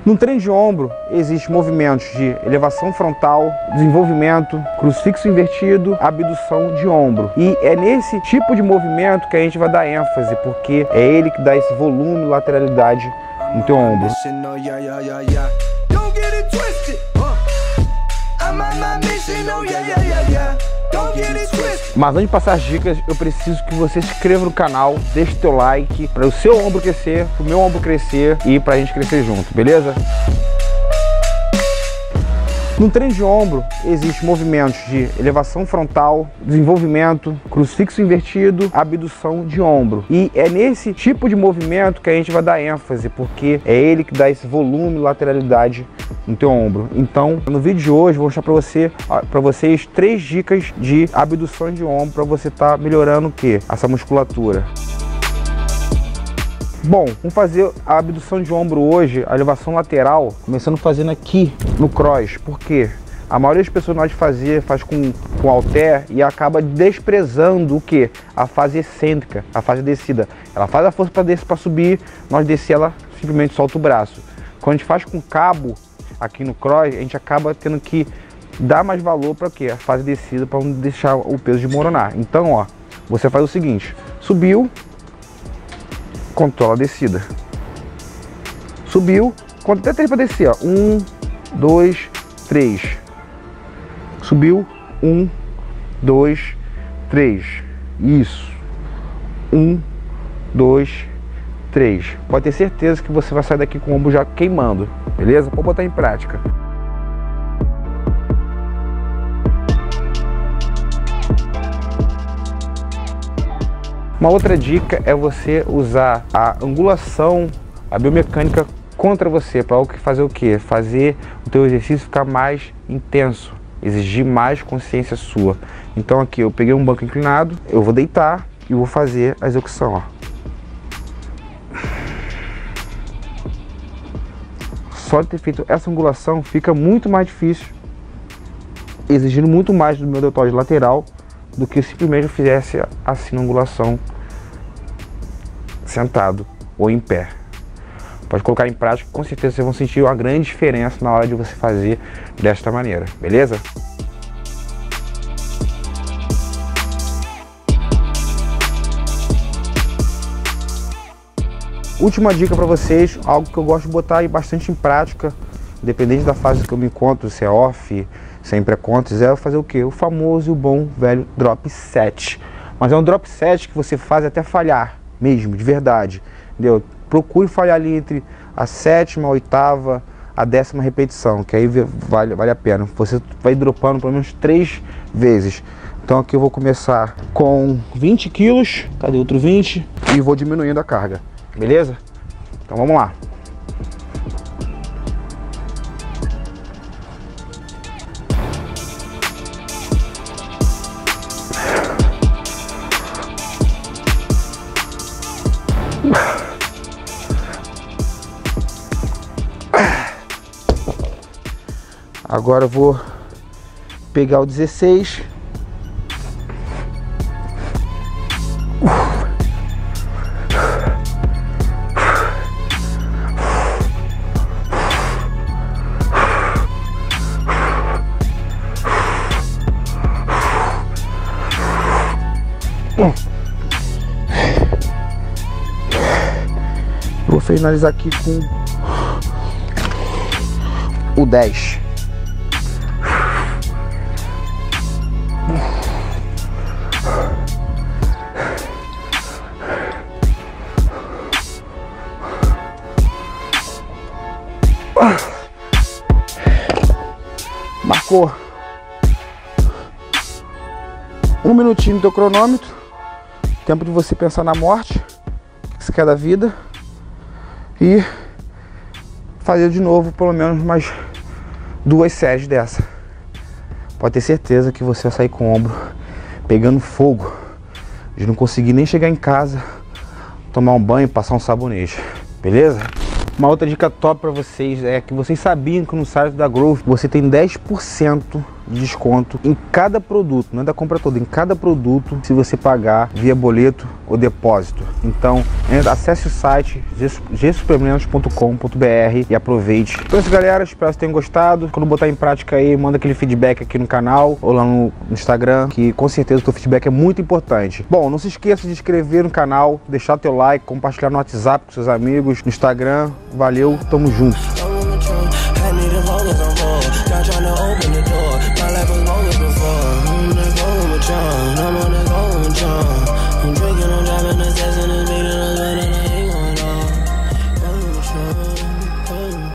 No treino de ombro, existem movimentos de elevação frontal, desenvolvimento, crucifixo invertido, abdução de ombro. E é nesse tipo de movimento que a gente vai dar ênfase, porque é ele que dá esse volume e lateralidade no teu ombro. Mas antes de passar as dicas, eu preciso que você se inscreva no canal, deixe teu like para o seu ombro crescer, para o meu ombro crescer e para a gente crescer junto, beleza? No treino de ombro, existem movimentos de elevação frontal, desenvolvimento, crucifixo invertido, abdução de ombro. E é nesse tipo de movimento que a gente vai dar ênfase, porque é ele que dá esse volume e lateralidade no teu ombro. Então, no vídeo de hoje, vou mostrar para vocês 3 dicas de abdução de ombro para você estar melhorando o quê? Essa musculatura. Bom, vamos fazer a abdução de ombro hoje, a elevação lateral, começando fazendo aqui no cross, porque a maioria das pessoas nós faz com halter e acaba desprezando o que? A fase excêntrica, a fase descida. Ela faz a força para subir, nós descer, ela simplesmente solta o braço. Quando a gente faz com cabo aqui no cross, a gente acaba tendo que dar mais valor para quê? A fase descida, para não deixar o peso desmoronar. Então, ó, você faz o seguinte: subiu, controla a descida. Subiu, conta até 3 para descer, ó. 1, 2, 3. Subiu, 1, 2, 3. Isso. 1, 2, 3. Pode ter certeza que você vai sair daqui com o ombro já queimando, beleza? Pode botar em prática. Uma outra dica é você usar a angulação, a biomecânica contra você, para fazer o quê? Fazer o teu exercício ficar mais intenso, exigir mais consciência sua. Então aqui eu peguei um banco inclinado, eu vou deitar e vou fazer a execução, ó. Só de ter feito essa angulação fica muito mais difícil, exigindo muito mais do meu deltoide lateral do que simplesmente eu fizesse assim na angulação sentado ou em pé. Pode colocar em prática, com certeza vocês vão sentir uma grande diferença na hora de você fazer desta maneira, beleza? Última dica para vocês, algo que eu gosto de botar bastante em prática, independente da fase que eu me encontro, se é off, se é em pré-contas, é fazer o que? O famoso e o bom velho drop set. Mas é um drop set que você faz até falhar mesmo, de verdade, entendeu? Procure falhar ali entre a 7ª, a 8ª, a 10ª repetição, que aí vale a pena. Você vai dropando pelo menos 3 vezes. Então aqui eu vou começar com 20 quilos, cadê outro 20? E vou diminuindo a carga, beleza? Então vamos lá. Agora eu vou pegar o 16. Vou finalizar aqui com o 10. Marcou 1 minutinho no teu cronômetro, tempo de você pensar na morte, o que você quer da vida, e fazer de novo pelo menos mais 2 séries dessa. Pode ter certeza que você vai sair com o ombro pegando fogo, de não conseguir nem chegar em casa, tomar um banho e passar um sabonete, beleza? Uma outra dica top para vocês é que vocês sabiam que no site da Growth você tem 10% de desconto em cada produto, não é da compra toda, em cada produto, se você pagar via boleto ou depósito. Então, acesse o site gsuplementos.com.br e aproveite. Então é isso, galera, espero que vocês tenham gostado. Quando botar em prática aí, manda aquele feedback aqui no canal ou lá no Instagram, que com certeza o teu feedback é muito importante. Bom, não se esqueça de inscrever no canal, deixar teu like, compartilhar no WhatsApp com seus amigos, no Instagram. Valeu, tamo junto. Not trying to open the door. My life was longer before. I'm gonna go with John. I'm on